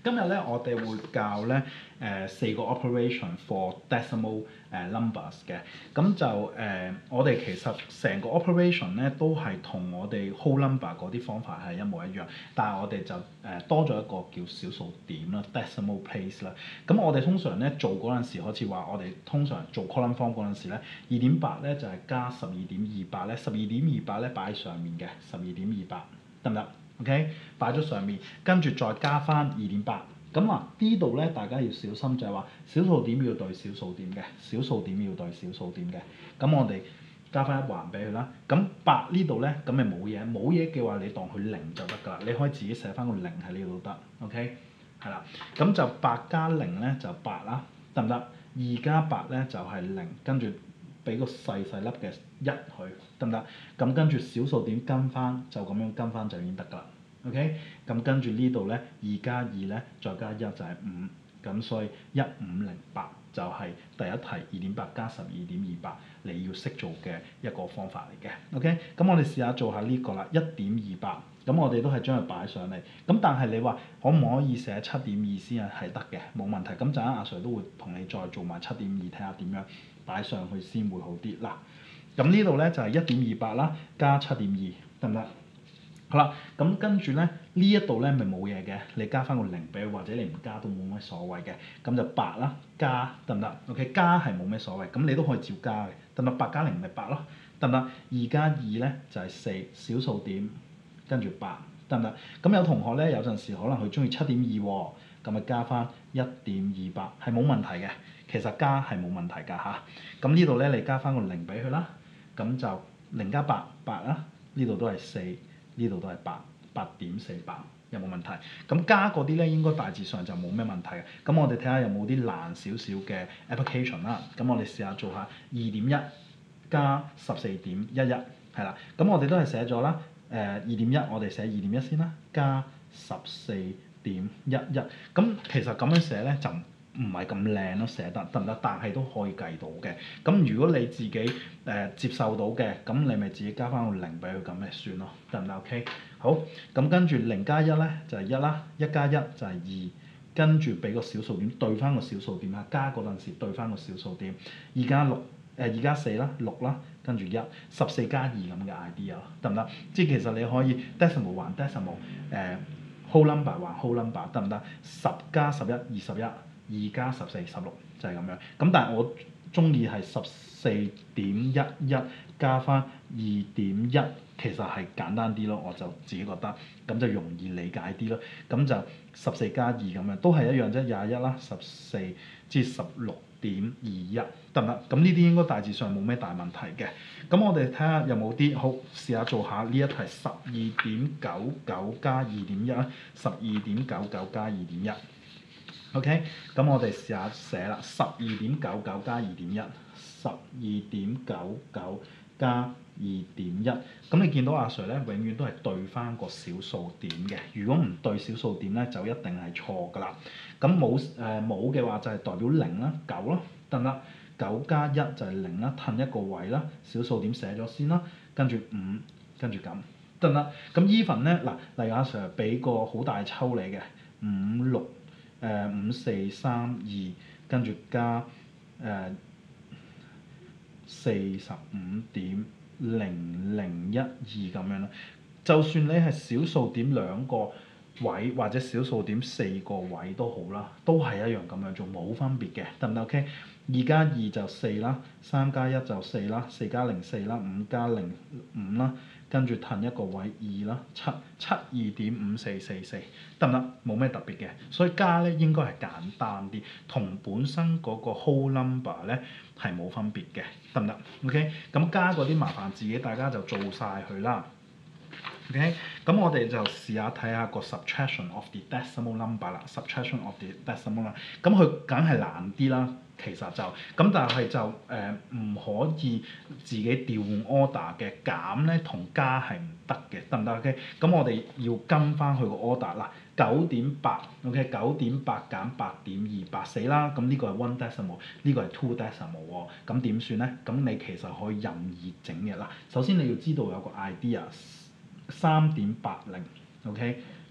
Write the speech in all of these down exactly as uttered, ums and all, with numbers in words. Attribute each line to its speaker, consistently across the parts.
Speaker 1: 今日咧，我哋會教咧誒、呃、四個 operation for decimal 誒、呃、numbers 嘅。咁就誒、呃，我哋其實成個 operation 咧都係同我哋 whole number 嗰啲方法係一模一樣，但係我哋就誒、呃、多咗一個叫小數點啦 decimal place 啦。咁我哋通常咧做嗰陣時，好似話我哋通常做 column form 嗰陣時咧，二點八咧就係、是、加十二點二八咧，十二點二八咧擺喺上面嘅，十二點二八得唔得？OK，擺咗上面，跟住再加翻二點八。咁啊，呢度咧大家要小心就係話，小數點要對小數點嘅，小數點要對小數點嘅。咁我哋加翻一橫俾佢啦。咁八呢度咧，咁咪冇嘢，冇嘢嘅話，你當佢零就得㗎啦。你可以自己寫翻個零喺呢度都得。OK，係啦。咁就八加零咧就八啦，得唔得？二加八咧就係零，跟住俾個細細粒嘅一佢，得唔得？咁跟住小數點跟翻，就咁樣跟翻就已經得㗎啦。OK，咁跟住呢度咧，二加二咧，再加一就係五，咁所以一五零八就係第一題二點八加十二點二八你要識做嘅一個方法嚟嘅。OK，咁我哋試下做下呢個啦，一點二八，咁我哋都係將佢擺上嚟。咁但係你話可唔可以寫七點二先啊？係得嘅，冇問題。咁陣間阿 Sir 都會同你再做埋七點二，睇下點樣擺上去先會好啲。嗱，咁呢度咧就係一點二八啦，加七點二，得唔得？好啦，咁跟住咧呢一度咧咪冇嘢嘅，你加翻個零俾佢，或者你唔加都冇乜所謂嘅。咁就八啦，加得唔得 ？OK，加係冇咩所謂，咁你都可以照加嘅，得唔得？八加零咪八咯，得唔得？二加二咧就係四，小數點跟住八，得唔得？咁有同學咧有陣時可能佢中意七點二喎，咁咪加翻一點二八，係冇問題嘅。其實加係冇問題㗎吓，咁呢度咧你加翻個零俾佢啦，咁就零加八八啦，呢度都係四。呢度都係八，八點四八，有冇問題？咁加嗰啲咧應該大致上就冇咩問題嘅。咁我哋睇下有冇啲難少少嘅 application 啦。咁我哋試下做下二點一加十四點一一，係啦。咁我哋都係寫咗啦。誒二點一我哋寫二點一先啦，加十四點一一。咁其實咁樣寫咧就唔係咁靚咯，寫得得唔得？但係都可以計到嘅。咁如果你自己誒、呃、接受到嘅，咁你咪自己加翻個零俾佢，咁咪算咯，得唔得 ？OK，好。咁跟住零加一咧就係一啦，一加一就係二，跟住俾個小數點對翻個小數點啦，加嗰陣時對翻個小數點，二加六誒二加四啦，六啦，跟住一，十四加二咁嘅 idea，得唔得？即係其實你可以 decimal 還 decimal，誒、呃、whole number 還 whole number，得唔得？十加十一二十一。二加十四十六就係咁樣，咁但係我中意係十四點一一加翻二點一，其實係簡單啲咯，我就自己覺得，咁就容易理解啲咯。咁就十四加二咁樣，都係一樣啫，廿一啦，十四至十六點二一，得唔得？咁呢啲應該大致上冇咩大問題嘅。咁我哋睇下有冇啲好，試下做下呢一題十二點九九加二點一啦，十二點九九加二點一。OK，咁我哋試下寫啦，十二點九九加二點一，十二點九九加二點一。咁你見到阿 Sir 咧，永遠都係對翻個小數點嘅。如果唔對小數點咧，就一定係錯㗎啦。咁冇誒冇嘅話就係代表零啦，九咯，得唔得？九加一就係零啦，褪一個位啦，小數點寫咗先啦，跟住五，跟住咁，得唔得？咁 even 咧嗱，例如阿 Sir 俾個好大抽你嘅五六。誒五四三二，跟住加誒四十五點零零一二咁樣啦。就算你係小數點兩個位或者小數點四個位都好啦，都係一樣咁樣做，冇分別嘅，得唔得 OK？二加二就四啦，三加一就四啦，四加零四啦，五加零五啦，跟住褪一個位二啦，七七二點五四四四，得唔得？冇咩特別嘅，所以加咧應該係簡單啲，同本身嗰個 whole number 咧係冇分別嘅，得唔得 ？OK，咁加嗰啲麻煩自己大家就做晒佢啦。OK，咁我哋就試下睇下個 subtraction of the decimal number 啦 ，subtraction of the decimal number，咁佢梗係難啲啦。其實就咁，但係就誒唔、呃、可以自己調換 order 嘅，減咧同加係唔得嘅，得唔得 ？OK，咁我哋要跟翻佢個 order 啦，九點八 ，OK， 九點八減八點二八四啦，咁呢個係 one decimal，呢個係 two decimal 喎，咁點算咧？咁你其實可以任意整嘅啦。首先你要知道有個 idea，三點八零 ，OK，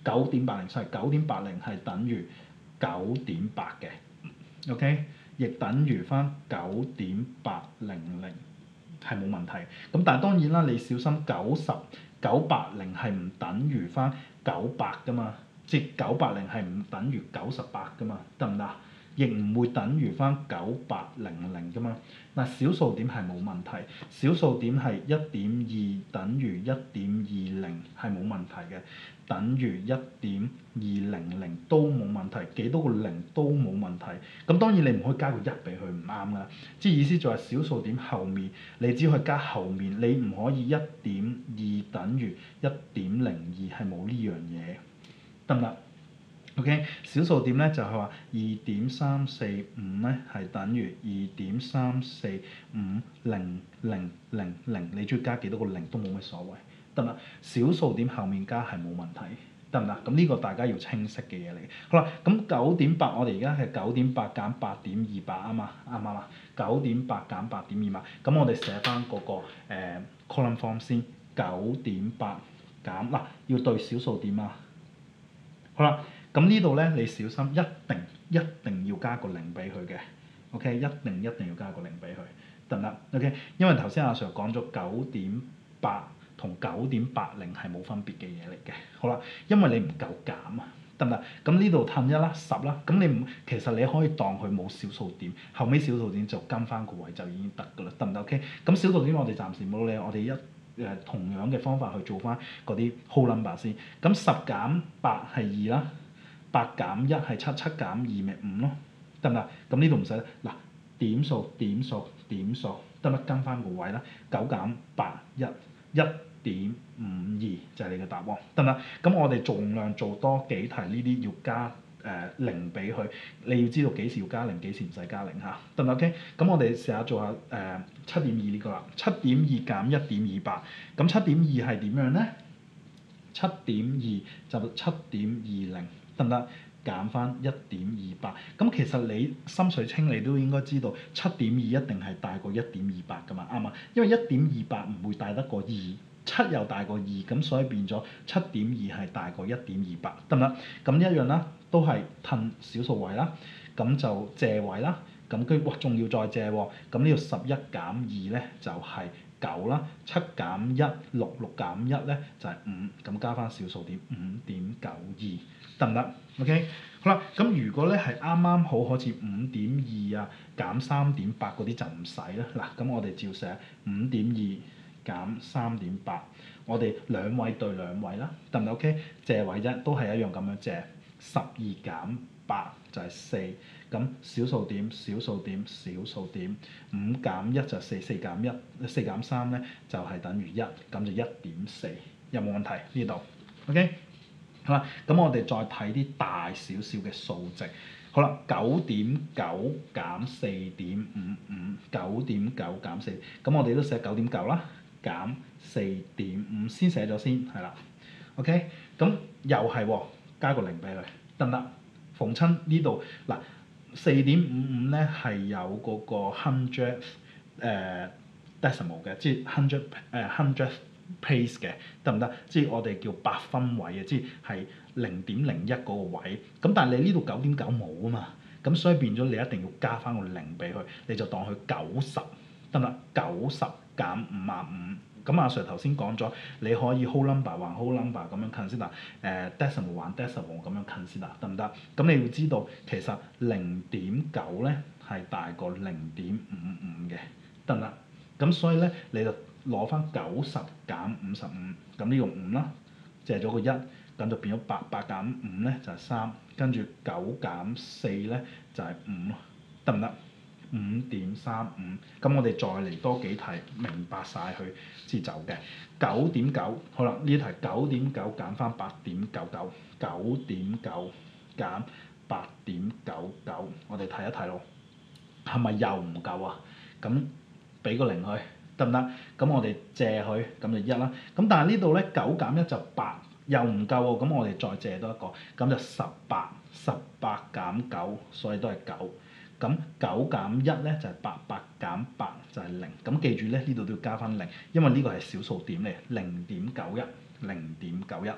Speaker 1: 九點八零，sorry，九點八零係等於九點八嘅。OK，亦等於翻九點八零零係冇問題。咁但係當然啦，你小心九十九八零係唔等於翻九百噶嘛，即係九八零係唔等於九十八噶嘛，得唔得？亦唔會等於翻九八零零噶嘛。嗱，小數點係冇問題，小數點係一點二等於一點二零係冇問題嘅，等於一點二零零都冇問題，幾多個零都冇問題。咁當然你唔可以加個一俾佢，唔啱㗎。即係意思就係小數點後面你只可以加後面，你唔可以一點二等於一點零二，係冇呢樣嘢，得唔得？OK，小數點咧就係話二點三四五咧係等於二點三四五零零零零，你中意加幾多個零都冇乜所謂，得唔得？小數點後面加係冇問題，得唔得？咁呢個大家要清晰嘅嘢嚟。好啦，咁九點八我哋而家係九點八減八點二八啊嘛，啱唔啱啊？九點八減八點二八，咁我哋寫翻嗰個、呃、column form 先，九點八減嗱、啊、要對小數點啊。好啦。咁呢度咧，你小心，一定一定要加個零俾佢嘅 ，OK， 一定一定要加個零俾佢，得唔得 ？OK，因為頭先阿 Sir 講咗九點八同九點八零係冇分別嘅嘢嚟嘅，好啦，因為你唔夠減啊，得唔得？咁呢度褪一啦，十啦，咁你唔其實你可以當佢冇小數點，後尾小數點就跟翻個位就已經得㗎啦，得唔得 ？OK，咁小數點我哋暫時冇理，我哋一誒、呃、同樣嘅方法去做翻嗰啲 whole number 先，咁十減八係二啦。八減一係七，七減二咪五咯，得唔得？咁呢度唔使嗱點數點數點數，得唔得？跟翻個位啦，九減八一，一點五二就係你嘅答案，得唔得？咁我哋盡量做多幾題呢啲要加誒零俾佢，你要知道幾時要加零，幾時唔使加零嚇，得唔得 ？OK，咁我哋試下做下誒七點二呢個啦，七點二減一點二八，咁七點二係點樣咧？七點二就七點二零。得唔得？減翻一點二八，咁其實你心水清，你都應該知道七點二一定係大過一點二八㗎嘛，啱嘛？因為一點二八唔會大得過二，七又大過二，咁所以變咗七點二係大過一點二八，得唔得？咁一樣啦，都係褪小數位啦，咁就借位啦，咁跟住哇仲要再借喎，咁呢個十一減二咧就係、是。九啦，七減一六，六減一咧就係五，咁加翻小數點五點九二，得唔得 ？OK， 好啦，咁如果咧係啱啱好好似五點二啊減三點八嗰啲就唔使啦。嗱，咁我哋照寫五點二減三點八，我哋兩位對兩位啦，得唔得 OK？借位啫，都係一樣咁樣借，十二減八就係四。咁小數點小數點小數點，五減一就四，四減一四減三咧就係等於一，咁就一點四，有冇問題呢度 ？OK， 好啦，咁我哋再睇啲大少少嘅數值。好啦，九點九減四點五五，九點九減四，咁我哋都寫九點九啦，減四點五先寫咗先，係啦。OK，咁又係喎，加個零俾佢，得唔得？逢親呢度嗱。四點五五咧係有嗰個 hundred 誒 decimal 嘅，即係 hundred 誒 hundred place 嘅，得唔得？即係我哋叫百分位嘅，即係零點零一嗰個位。咁但係你呢度九點九冇啊嘛，咁所以變咗你一定要加翻個零俾佢，你就當佢九十，得唔得？九十減五啊五。咁阿 Sir 頭先講咗，你可以 whole number 還 whole number 咁樣 consider，誒 decimal 還 decimal 咁樣 consider，得唔得？咁你要知道其實零點九咧係大過零點五五嘅，得唔得？咁所以咧你就攞翻九十減五十五，咁呢個五啦，借咗個一，咁就變咗八，八減五咧就係三，跟住九減四咧就係五咯，得唔得？五點三五，咁我哋再嚟多幾題，明白晒佢先走嘅。九點九，好啦，呢題九點九減翻八點九九，九點九減八點九九，我哋睇一睇咯，係咪又唔夠啊？咁俾個零佢，得唔得？咁我哋借佢，咁就一啦。咁但係呢度咧九減一就八，又唔夠喎。咁我哋再借多一個，咁就十八，十八減九，所以都係九。咁九減一咧就係八，八減八就係零。咁記住咧，呢度都要加翻零，因為呢個係小數點嚟，零點九一，零點九一，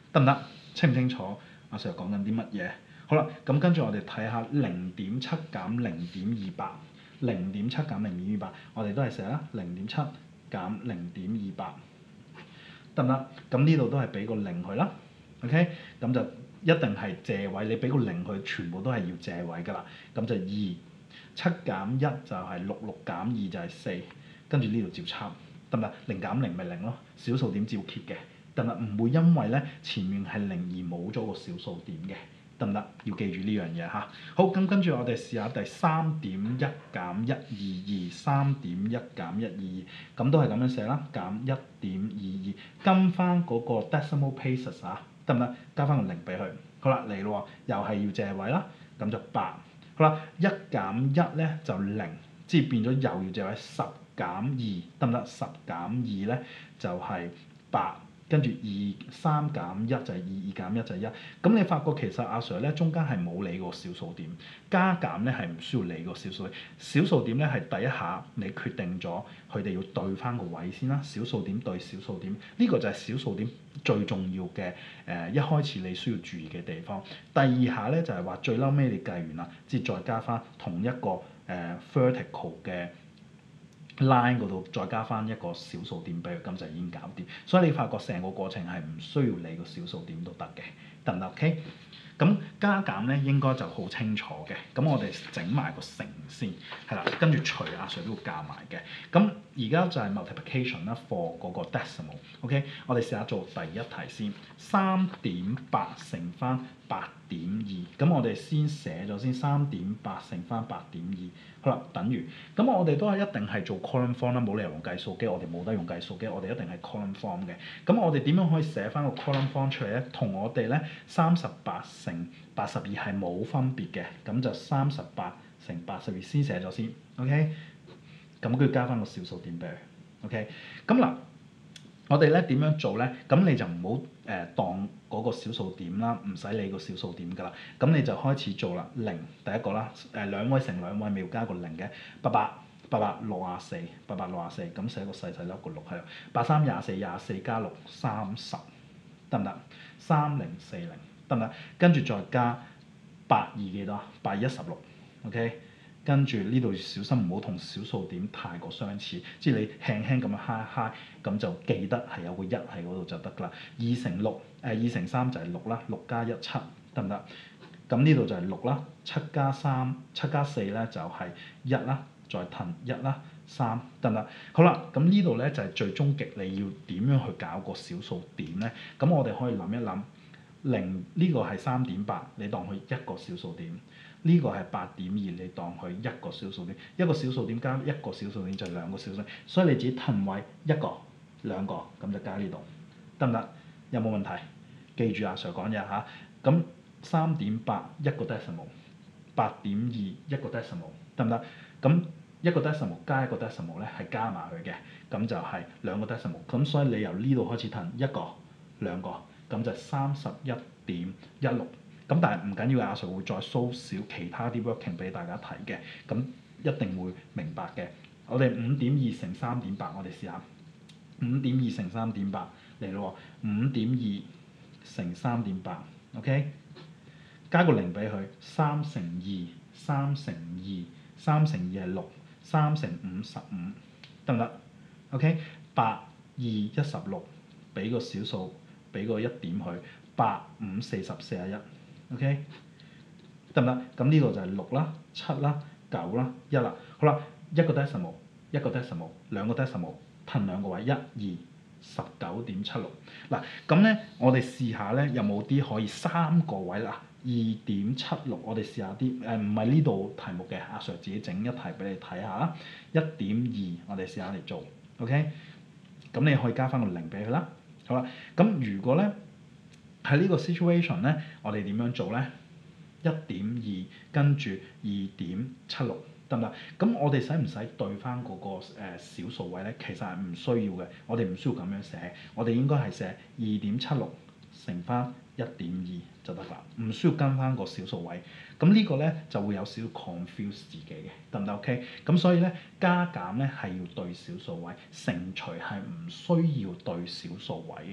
Speaker 1: 得唔得？清唔清楚？阿 Sir 講緊啲乜嘢？好啦，咁跟住我哋睇下零點七減零點二八，零點七減零點二八，我哋都係寫啦，零點七減零點二八，得唔得？咁呢度都係俾個零佢啦 ，OK， 咁就一定係借位，你俾個零佢，全部都係要借位㗎啦。咁就二，七減一就係六，六減二就係四，跟住呢度照抄，得唔得？零減零咪零咯，小數點照揭嘅，得唔得？唔會因為咧前面係零而冇咗個小數點嘅，得唔得？要記住呢樣嘢嚇。好，咁跟住我哋試下第三點一減一二二，三點一減一二二，咁都係咁樣寫啦，減一點二二，跟翻嗰個 decimal places 啊，得唔得？加翻個零俾佢。好啦，嚟咯喎，又係要借位啦，咁就八。好啦，一減一咧就零，即係變咗又要借位，十減二得唔得？十減二咧就係八。跟住二三減一就係二，二減一就係一。咁你發覺其實阿 Sir 咧中間係冇理過小數點，加減咧係唔需要理個小數點。小數點咧係第一下你決定咗佢哋要對翻個位先啦。小數點對小數點，呢、這個就係小數點最重要嘅誒、呃、一開始你需要注意嘅地方。第二下咧就係話最嬲尾你計完啦，即係再加翻同一個誒、呃、vertical 嘅line 嗰度再加翻一個小數點俾佢，咁就已經搞掂。所以你發覺成個過程係唔需要理個小數點都得嘅，得唔得 ？OK。咁加減咧應該就好清楚嘅。咁我哋整埋個乘先，係啦，跟住除阿 Sir 都會教埋嘅。咁而家就係 multiplication 啦 ，for 嗰個 decimal。OK， 我哋試下做第一題先，三點八乘翻八點二。咁我哋先寫咗先，三點八乘翻八點二。好啦，等於咁我哋都係一定係做 column form 啦，冇理由用計數機，我哋冇得用計數機，我哋一定係 column form 嘅。咁我哋點樣可以寫翻個 column form 出嚟咧？同我哋咧三十八乘八十二係冇分別嘅，咁就三十八乘八十二先寫咗先 ，OK？ 咁跟住加翻個小數點俾佢 ，OK？ 咁嗱，我哋咧點樣做咧？咁你就唔好誒當嗰個小數點啦，唔使理個小數點㗎啦。咁你就開始做啦，零第一個啦，誒、呃、兩位乘兩位咪要加個零嘅，八八八八六啊四，八八六啊四，咁寫個細細粒個六喺度，八三廿四廿四加六三十，得唔得？三零四零得唔得？跟住再加八二幾多？八一十六 ，OK？ 跟住呢度小心唔好同小數點太過相似，即係你輕輕咁樣揩一揩，咁就記得係有個一喺嗰度就得㗎啦。二乘六，誒二乘三就係六啦，六加一七，得唔得？咁呢度就係六啦，七加三，七加四咧就係一啦，再騰一啦，三得唔得？好啦，咁呢度咧就係最終極你要點樣去搞個小數點咧？咁我哋可以諗一諗，零呢個係三點八，你當佢一個小數點。呢個係八點二，你當佢一個小數點，一個小數點加一個小數點就係兩個小數點，所以你自己騰位一個、兩個咁就加呢度，得唔得？有冇問題？記住阿 Sir 講嘢嚇。咁三點八一個 decimal， 八點二一個 decimal， 得唔得？咁一個 decimal 加一個 decimal 咧係加埋佢嘅，咁就係兩個 decimal。咁所以你由呢度開始騰一個、兩個，咁就三十一點一六。咁但係唔緊要，阿 Sir 會再 show 少其他啲 working 俾大家睇嘅，咁一定會明白嘅。我哋五點二乘三點八，我哋試下五點二乘三點八嚟咯喎，五點二乘三點八 ，OK？ 加個零俾佢，三乘二，三乘二，三乘二係六，三乘五十五，得唔得 ？OK？ 八二一十六，俾個小數，俾個一點佢，八五四十四十一。OK， 得唔得？咁呢個就係六啦、七啦、九啦、一啦。好啦，一個 decimal， 一個 decimal， 兩個 decimal， 騰兩個位，一、二、十九點七六。嗱，咁咧，我哋試下咧，有冇啲可以三個位啦？二點七六，我哋試下啲誒，唔係呢度題目嘅，阿 Sir 自己整一題俾你睇下啦。一點二，我哋試下嚟做 ，OK？ 咁你可以加翻個零俾佢啦。好啦，咁如果咧，喺呢個 situation 咧，我哋點樣做咧？一點二跟住二點七六，得唔得？咁我哋使唔使對翻嗰個小數位咧？其實係唔需要嘅，我哋唔需要咁樣寫，我哋應該係寫二點七六乘翻一點二就得啦，唔需要跟翻個小數位。咁呢個咧就會有少少 confuse 自己嘅，得唔得 OK？咁所以咧加減咧係要對小數位，乘除係唔需要對小數位。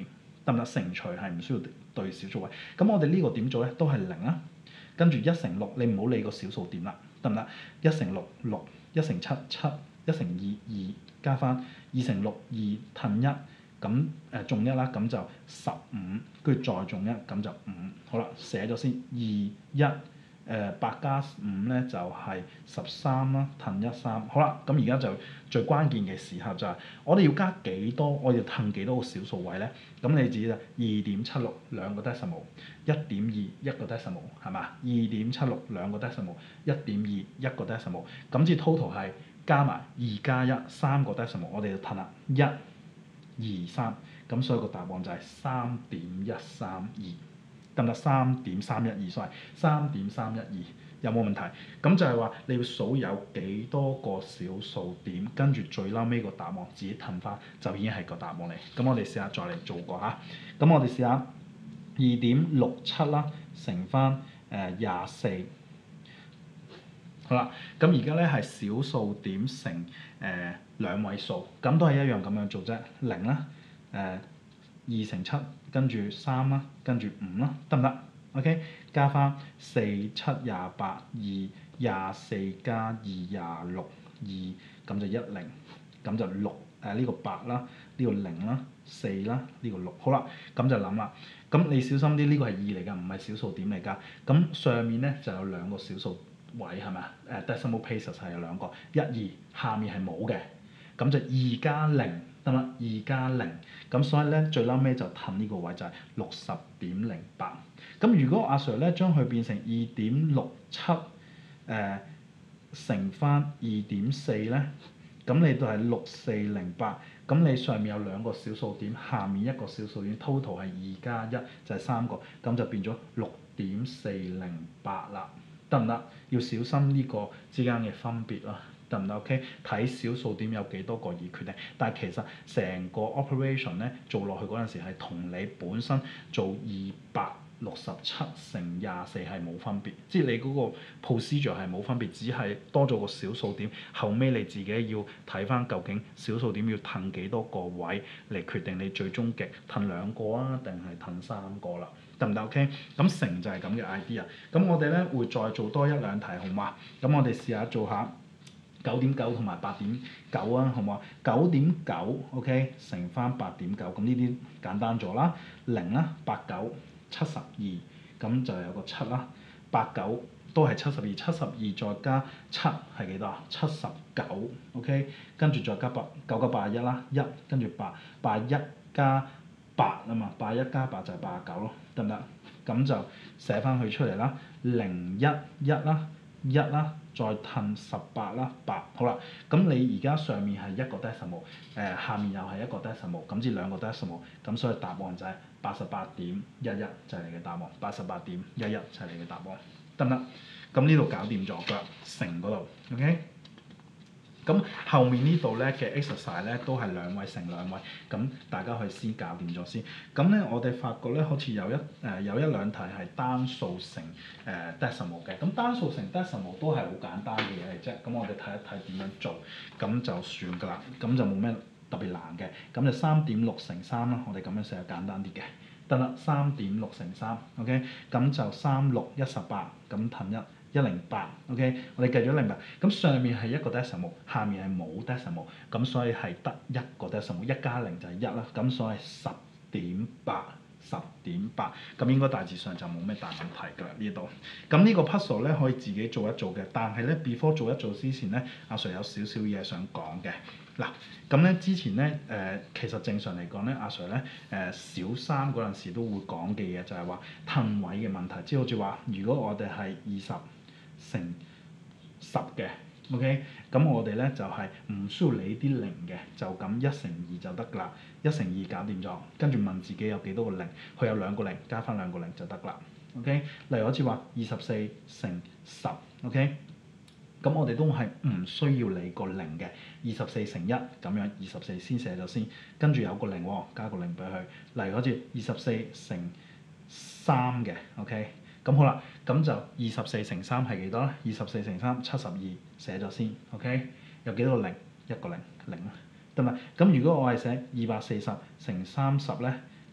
Speaker 1: 得唔得？乘除係唔需要對小數位。咁我哋呢個點做咧？都係零啦。跟住一乘六，你唔好理個小數點啦，得唔得？一乘六六，一乘七七，一乘二二，加翻二乘六二褪一，咁誒中一啦，咁就十五，跟住再中一，咁就五。好啦，寫咗先，二一。誒八加五咧就係十三啦，褪一三。好啦，咁而家就最關鍵嘅時候就係我哋要加幾多，我哋要褪幾多個小數位咧？咁你自己就二點七六兩個 decimal， 一點二一個 decimal 係嘛？二點七六兩個 decimal， 一點二一個 decimal， 咁至 total 係加埋二加一三個 decimal， 我哋就褪啦一、二、三，咁所以個答案就係三點一三二。得唔得？三點三一二，sorry， 三點三一二有冇問題？咁就係話你要數有幾多個小數點，跟住最撈尾個答案自己褪翻，就已經係個答案嚟。咁我哋試下再嚟做過嚇。咁我哋試下二點六七啦，乘翻誒廿四。好啦，咁而家咧係小數點乘誒、呃、兩位數，咁都係一樣咁樣做啫。零啦，誒、呃、二乘七。跟住三啦，跟住五啦，得唔得 ？OK， 加翻四七廿八二廿四加二廿六二，咁就一零，咁就六誒呢個八啦，呢個零啦，四啦，呢個六，好啦，咁就諗啦。咁你小心啲，呢個係二嚟㗎，唔係小數點嚟㗎。咁上面咧就有兩個小數位係咪啊？誒 decimal places 係有兩個，一二，下面係冇嘅，咁就二加零。得啦，二加零，咁所以咧最撈尾就褪呢個位就係六十點零八。咁如果阿 Sir 咧將佢變成二點六七誒乘翻二點四咧，咁你就係六四零八。咁你上面有兩個小數點，下面一個小數點 ，total 係二加一就係三個，咁就變咗六點四零八啦。得唔得？要小心呢個之間嘅分別啦。得唔得 ？OK， 睇小數點有幾多個而決定，但係其實成個 operation 咧做落去嗰陣時係同你本身做二百六十七乘廿四係冇分別，即係你嗰個 procedure 係冇分別，只係多咗個小數點，後尾你自己要睇翻究竟小數點要褪幾多個位嚟決定你最終極褪兩個啊，定係褪三個啦。得唔得 ？OK， 咁乘就係咁嘅 idea。咁我哋咧會再做多一兩題，好嘛？咁我哋試下做下九點九同埋八點九啊，好唔好啊？九點九 OK 乘翻八點九，咁呢啲簡單咗啦。零啦，八九七十二，咁就有個七啦。八九都係七十二，七十二再加七係幾多啊？七十九 OK，跟住再加八，九九八十一啦，一跟住八八一加八啊嘛，八一加八就係八十九咯，得唔得？咁就寫翻佢出嚟啦，零一一啦，一啦，再褪十八啦，八，好啦，咁你而家上面係一個 decimal，誒、呃、下面又係一個 decimal，咁至兩個 decimal，咁所以答案就係八十八點一一就係你嘅答案，八十八點一一就係你嘅答案，得唔得？咁呢度搞掂咗㗎，乘嗰度 ，OK。咁後面呢度咧嘅 exercise 咧都係兩位乘兩位，咁大家去先搞掂咗先。咁咧我哋發覺咧好似有一誒、呃、有一兩題係單數乘誒 decimal 嘅，咁單數乘 decimal 都係好簡單嘅嘢嚟啫。咁我哋睇一睇點樣做，咁就算㗎啦，咁就冇咩特別難嘅。咁就三點六乘三啦，我哋咁樣寫簡單啲嘅，得啦，三點六乘三 ，OK，咁就三六一十八，咁褪一。一零八 ，OK， 我哋計咗一零八，咁上面係一個 decimal， 下面係冇 decimal， 咁所以係得一個 decimal， 一加零就係一啦，咁所以十點八，十點八，咁應該大致上就冇咩大問題㗎啦呢度。咁呢個 puzzle 咧可以自己做一做嘅，但係咧 before 做一做之前咧，阿 Sir 有少少嘢想講嘅。嗱，咁咧之前咧誒、呃，其實正常嚟講咧，阿 Sir 咧誒、呃、小三嗰陣時都會講嘅嘢就係話褪位嘅問題，即係好似話如果我哋係二十乘十嘅 ，OK， 咁我哋咧就係、是、唔需要理啲零嘅，就咁一乘二就得㗎啦，一乘二搞掂咗，跟住問自己有幾多個零，佢有兩個零，加翻兩個零就得啦 ，OK。例如好似話二十四乘十 ，OK，咁我哋都係唔需要理個零嘅，二十四乘一咁樣，二十四先寫咗先，跟住有個零喎，加個零俾佢。例如好似二十四乘三嘅 ，OK。咁好啦，咁就二十四乘三係幾多咧？二十四乘三七十二，寫咗先 ，OK。有幾多個零？一個零，零啦，得咪？咁如果我係寫二百四十乘三十咧，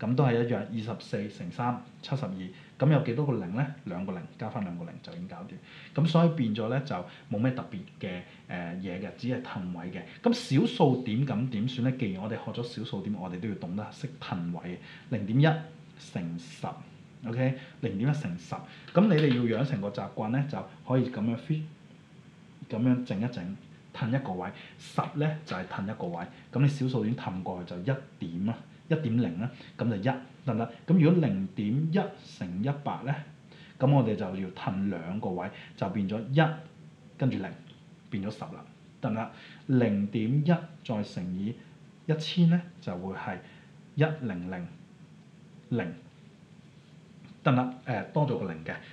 Speaker 1: 咁都係一樣，二十四乘三七十二，咁有幾多個零咧？兩個零加翻兩個零就已經搞掂。咁所以變咗咧就冇咩特別嘅誒嘢嘅，只係騰位嘅。咁小數點咁點算咧？既然我哋學咗小數點，我哋都要懂得識騰位。零點一乘十 ，OK， 零點一乘十。咁你哋要養成個習慣咧，就可以咁樣 fit，咁樣整一整。騰一個位，十咧就係騰一個位，咁你小數點騰過去就一點啦，一點零啦，咁就一得唔得？咁如果零點一乘一百咧，咁我哋就要騰兩個位，就變咗一跟住零，變咗十啦，得唔得？零點一再乘以一千咧，就會係一零零零，得唔得？誒多咗個零嘅，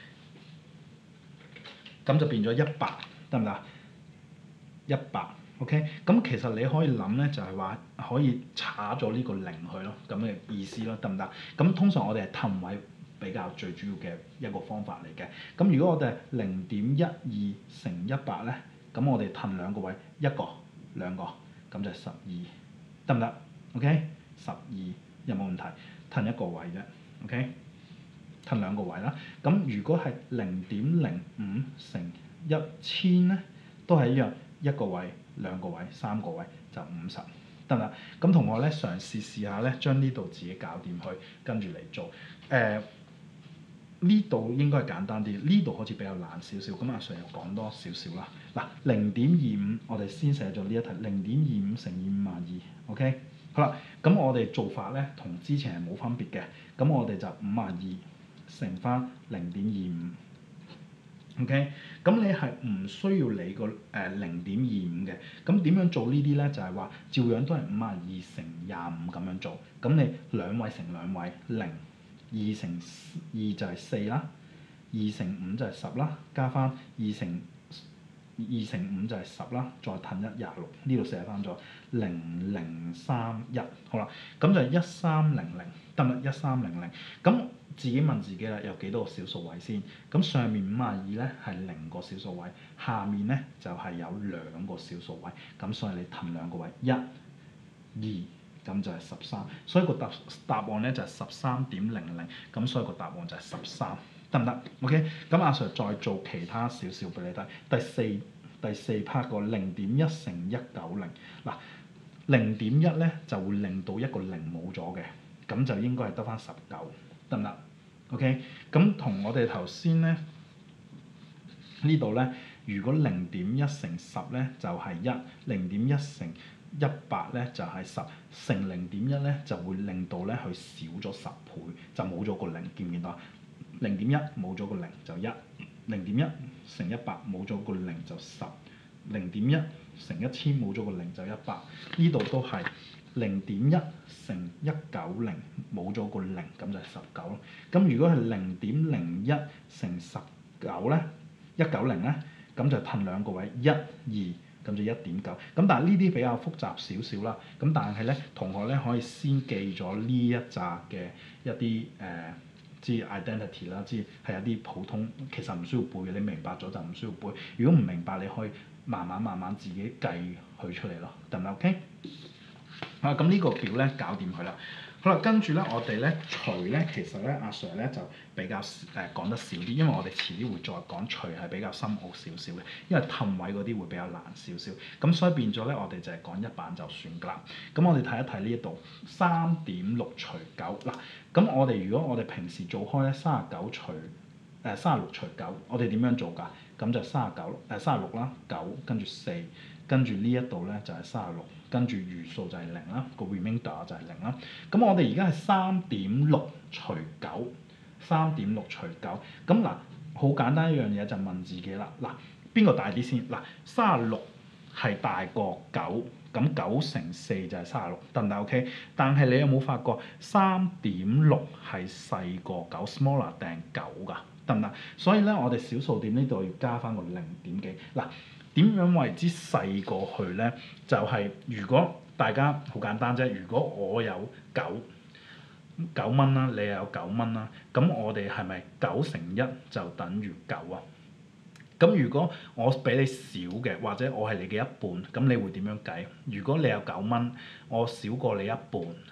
Speaker 1: 咁就變咗一百，得唔得？一百 ，OK， 咁其實你可以諗咧，就係話可以查咗呢個零去咯，咁嘅意思咯，得唔得？咁通常我哋係騰位比較最主要嘅一個方法嚟嘅。咁如果我哋係零點一二乘一百咧，咁我哋騰兩個位，一個、兩個，咁就係十二，得唔得 ？OK， 十二有冇問題？騰一個位啫 ，OK， 騰兩個位啦。咁如果係零點零五乘一千咧，都係一樣。一個位、兩個位、三個位就五十，得啦。咁同學咧嘗試試下咧，將呢度自己搞掂去，跟住嚟做。誒呢度應該係簡單啲，呢度好似比較難少少。咁阿 Sir 又講多少少啦。嗱，零點二五，我哋先寫咗呢一題，零點二五乘以五十二 ，OK。好啦，咁我哋做法咧同之前係冇分別嘅。咁我哋就五十二乘翻零點二五。OK，咁你係唔需要理個誒零點二五嘅，咁點樣做呢啲咧？就係話照樣都係五十二乘廿五咁樣做，咁你兩位乘兩位零，二乘二就係四啦，二乘五就係十啦，加翻二乘二乘五就係十啦，再褪一廿六，呢度寫翻咗零零三一，好啦，咁就係一三零零，得唔得？一三零零，咁。自己問自己啦，有幾多個小數位先？咁上面五十二咧係零個小數位，下面咧就係、是、有兩個小數位，咁所以你騰兩個位，一、二，咁就係十三，所以個答答案咧就係十三點零零，咁所以個答案就係十三，得唔得 ？OK，咁阿 Sir 再做其他少少俾你睇，第四第四 part 個零點一乘一九零，嗱零點一咧就會令到一個零冇咗嘅，咁就應該係得翻十九，得唔得？OK，咁同我哋頭先咧呢度咧，如果零點一乘十咧就係一，零點一乘一百咧就係十，乘零點一咧就會令到咧佢少咗十倍，就冇咗個零，見唔見到啊？零點一冇咗個零就一，零點一乘一百冇咗個零就十，零點一乘一千冇咗個零就一百，呢度都係。零點一乘一九零冇咗個零，咁就係十九咯。咁如果係零點零一乘十九咧，一九零咧，咁就褪兩個位，一、二，咁就一點九。咁但係呢啲比較複雜少少啦。咁但係咧，同學咧可以先記咗呢一紮嘅一啲誒，即係 identity 啦，即係係一啲普通，其實唔需要背嘅。你明白咗就唔需要背。如果唔明白，你可以慢慢慢慢自己計佢出嚟咯，得唔得 ？OK？啊，咁呢個表咧搞掂佢啦。好啦，跟住咧我哋咧除咧，其實咧阿 Sir 咧就比較誒、呃、講得少啲，因為我哋遲啲會再講除係比較深奧少少嘅，因為氹位嗰啲會比較難少少。咁所以變咗咧，我哋就係講一版就算㗎啦。咁我哋睇一睇呢一度三點六除九嗱。咁我哋如果我哋平時做開咧三十九除誒三十六除九，我哋點樣做㗎？咁就三十九誒三十六啦，九跟住四，跟住呢一度咧就係三十六。跟住餘數就係零啦，個 remainder 就係零啦。咁我哋而家係三點六除九，三點六除九。咁嗱，好簡單一樣嘢就問自己啦。嗱，邊個大啲先？嗱，三十六係大過九，咁九乘四就係三十六，得唔得 OK？但係你有冇發覺三點六係細過九 ，smaller than 九㗎，得唔得？所以咧，我哋小數點呢度要加翻個零點幾嗱。點樣為之細過去咧？就係、是、如果大家好簡單啫。如果我有九九蚊啦，你又有九蚊啦，咁我哋係咪九乘一就等於九啊？咁如果我比你少嘅，或者我係你嘅一半，咁你會點樣計？如果你有九蚊，我少過你一半，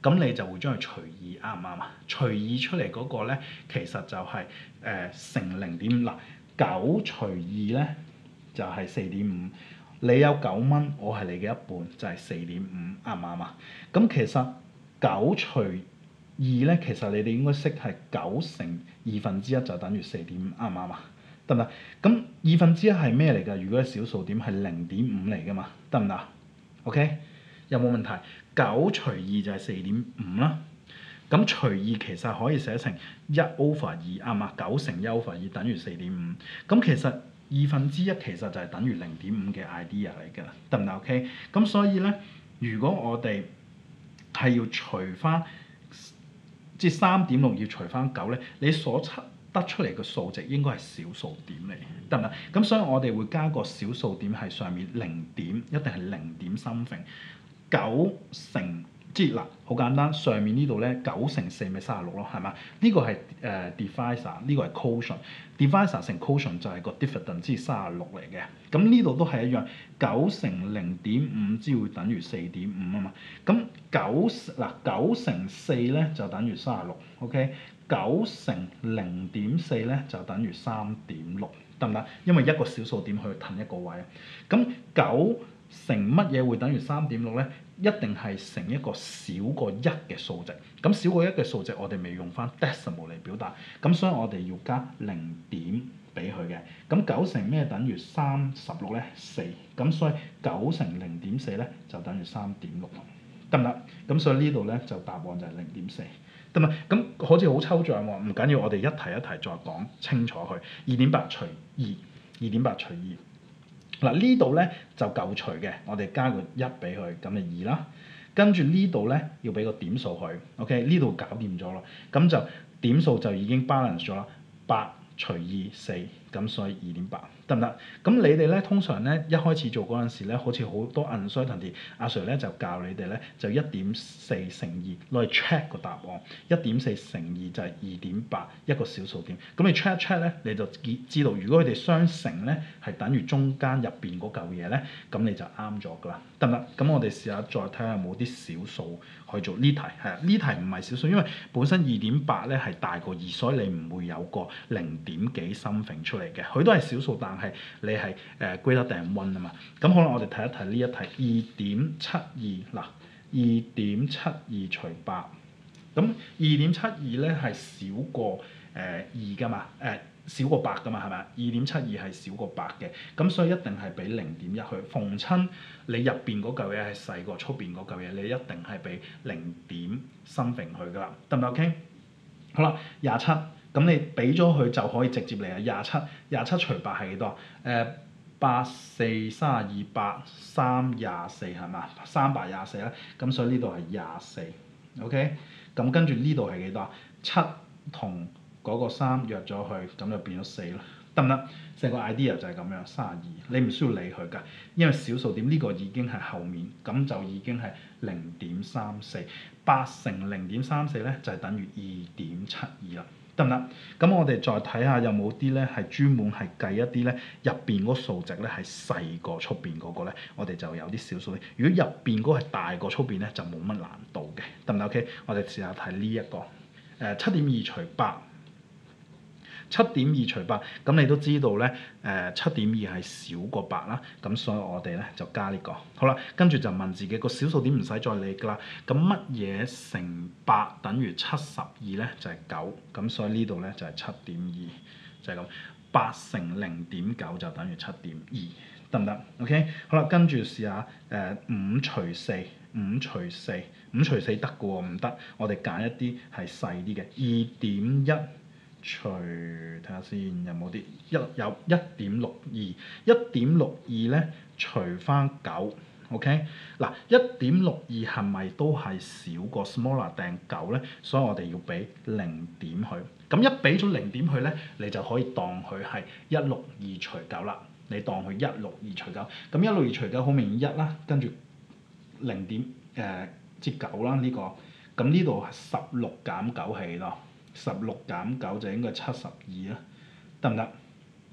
Speaker 1: 咁你就會將佢除以啱唔啱啊？除以出嚟嗰個咧，其實就係、是、誒、呃、乘零點五嗱，九除二咧就係四點五。你有九蚊，我係你嘅一半，就係四點五，啱唔啱啊？咁其實九除二咧，其實你哋應該識係九乘二分之一就等於四點五，啱唔啱啊？得唔得？咁二分之一係咩嚟㗎？如果係小數點係零點五嚟㗎嘛，得唔得？OK，有冇問題？九除二就係四點五啦。咁除二其實可以寫成一 over 二，啱嘛？九乘一 over 二等於四點五。咁其實二分之一其實就係等於零點五嘅 idea 嚟㗎，得唔得 ？OK。咁所以咧，如果我哋係要除翻，即係三點六要除翻九咧，你所出得出嚟嘅數值應該係小數點嚟，得唔得？咁所以我哋會加個小數點喺上面零點，一定係零點 something。九乘即係嗱，好簡單，上面呢度咧九乘四咪三十六咯，係嘛？呢個係誒 divisor，呢個係 quotient。divisor 乘 quotient 就係個 dividend，即係三十六嚟嘅。咁呢度都係一樣，九乘零點五只會等於四點五啊嘛。咁九嗱九乘四咧就等於三十六 ，OK？九乘零點四咧就等於三點六，得唔得？因為一個小數點去騰一個位啊。咁九乘乜嘢會等於三點六咧？一定係乘一個少過一嘅數值。咁少過一嘅數值，我哋咪用翻 decimal 嚟表達。咁所以我哋要加零點俾佢嘅。咁九乘咩等於三十六咧？四。咁所以九乘零點四咧就等於三點六，得唔得？咁所以呢度咧就答案就係零點四，得唔得？咁好似好抽象喎，唔緊要，我哋一題一題再講清楚佢。二點八除二，二點八除二。嗱呢度咧就夠除嘅，我哋加個一俾佢，咁就二啦。跟住呢度咧要俾個點數佢 ，OK？ 呢度搞掂咗啦，咁就點數就已經 balance 咗啦。八除二四，咁所以二點八，得唔得？咁你哋咧通常咧一開始做嗰陣時咧，好似好多 uncertainty，阿 Sir 咧就教你哋咧就一點四乘二攞嚟 check 個答案，一點四乘二就係二點八，一個小數點。咁你 check 一 check 咧，你就知道如果佢哋相乘咧係等於中間入邊嗰嚿嘢咧，咁你就啱咗㗎啦，得唔得？咁我哋試下再睇下有冇啲小數去做呢題，係啊，呢題唔係小數，因為本身二點八咧係大過二，所以你唔會有個零點幾 something 出嚟嘅，佢都係小數，但係你係誒 greater than one 啊嘛。咁可能我哋睇一睇呢一題，二點七二嗱，二點七二除八，咁二點七二咧係少過誒二㗎嘛，誒、呃、少過八㗎嘛，係咪？二點七二係少過八嘅，咁所以一定係俾零點一去。逢親你入邊嗰嚿嘢係細過出邊嗰嚿嘢，你一定係俾零點 something 去㗎啦，得唔得 OK？好啦，廿七。咁你俾咗佢就可以直接嚟啊！廿七，廿七除八係幾多？誒、呃，八四三十二，八三廿四係嘛？三百廿四啦。咁所以呢度係廿四 ，OK？咁跟住呢度係幾多？七同嗰個三約咗去，咁就變咗四啦，得唔得？成個 idea 就係咁樣，三十二，你唔需要理佢㗎，因為小數點呢個已經係後面，咁就已經係零點三四，八乘零點三四咧就係等於二點七二啦。得唔得？咁我哋再睇下有冇啲咧係專門係計一啲咧入邊嗰數值咧係細過出邊嗰個咧，我哋就有啲小數點。如果入邊嗰個係大過出邊咧，就冇乜難度嘅，得唔得 ？OK， 我哋試下睇呢一個誒七點二除八。七點二除八，咁你都知道咧，誒七點二係少過八啦，咁所以我哋咧就加呢個。好啦，跟住就問自己個小數點唔使再理㗎啦。咁乜嘢乘八等於七十二咧？就係九，咁所以呢度咧就係七點二，就係咁。八乘零點九就等於七點二，得唔得 ？OK， 好啦，跟住試下誒五除四，五除四，五除四得嘅喎，唔得，我哋揀一啲係細啲嘅，二點一。除睇下先有冇啲一有一點六二，一點六二咧除翻九 ，OK 嗱一點六二係咪都係少過 smaller than 九咧？所以我哋要俾零點佢。咁一俾咗零點佢咧，你就可以當佢係一六二除九啦。你當佢一六二除九，咁一六二除九好明顯一啦，跟住零點誒即九啦呢個。咁呢度係十六減九係幾多？十六減九就應該七十二啦，得唔得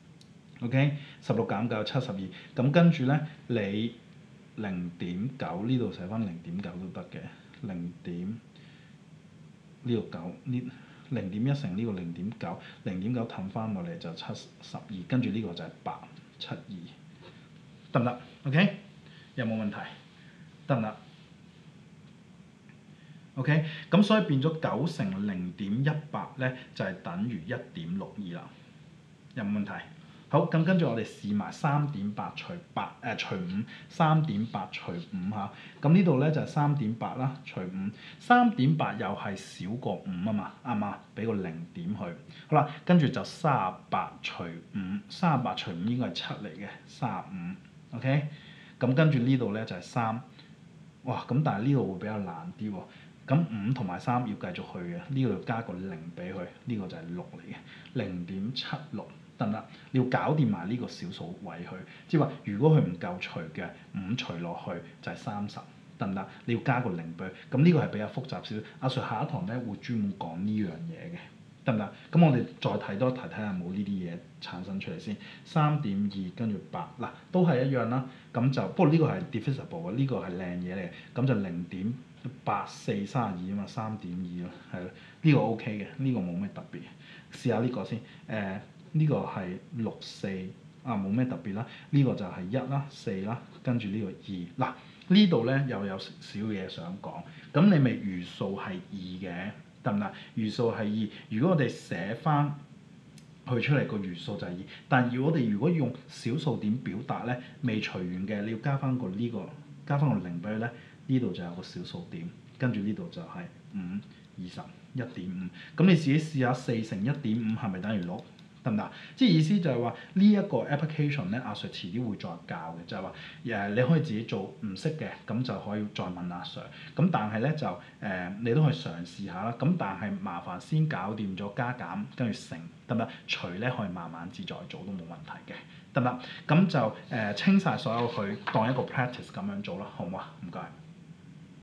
Speaker 1: ？OK， 十六減九七十二，咁跟住咧你零點九呢度寫翻零點九都得嘅，零點呢度九呢零點一乘呢個零點九，零點九氹翻落嚟就七十二，跟住呢個就係八七二，得唔得 ？OK， 有冇問題？得唔得 ？OK， 咁所以變咗九乘零點一八咧，就係、是、等於一點六二啦。有冇問題？好，咁跟住我哋試埋三點八除八誒除五，三點八除五嚇，咁呢度咧就係三點八啦，除五，三點八又係少過五啊嘛，啱唔啱？俾個零點去，好啦，跟住就三十八除五，三十八除五應該係七嚟嘅，三十五 ，OK，咁跟住呢度咧就係三，哇，咁但係呢度會比較難啲喎，咁五同埋三要繼續去嘅，呢度加個零俾佢，呢個就係六嚟嘅，零點七六。得唔得？你要搞掂埋呢個小數位去，即係話如果佢唔夠除嘅，五除落去就係三十，得唔得？你要加個零俾佢，咁呢個係比較複雜少少。阿 Sir 下一堂咧會專門講呢樣嘢嘅，得唔得？咁我哋再睇多題睇下有冇呢啲嘢產生出嚟先。三點二跟住八，嗱都係一樣啦。咁就不過呢個係 divisible 嘅，呢個係靚嘢嚟嘅。咁就零點八四三十二啊嘛，三點二咯，係咯。呢個 OK 嘅，呢個冇咩特別。試下呢個先，誒、呃。呢個係六四啊，冇咩特別啦。呢、這個就係一啦、四啦，跟住呢個二。嗱呢度咧又有少嘢想講。咁你咪餘數係二嘅，得唔得？餘數係二。如果我哋寫翻去出嚟個餘數就係二，但係我哋如果用小數點表達咧，未除完嘅，你要加翻個呢個，加翻個零俾佢咧，呢度就有個小數點，跟住呢度就係五二十一點五。咁你自己試下四乘一點五係咪等於六？得唔得？即係意思就係話呢一個 application 咧，阿 Sir 遲啲會再教嘅，就係話誒你可以自己做唔識嘅，咁就可以再問阿 Sir。咁但係咧就誒、呃、你都可以嘗試下啦。咁但係麻煩先搞掂咗加減跟住乘，得唔得？除咧可以慢慢至再做都冇問題嘅，得唔得？咁就誒、呃、清晒所有佢當一個 practice 咁樣做啦，好唔好啊？唔該。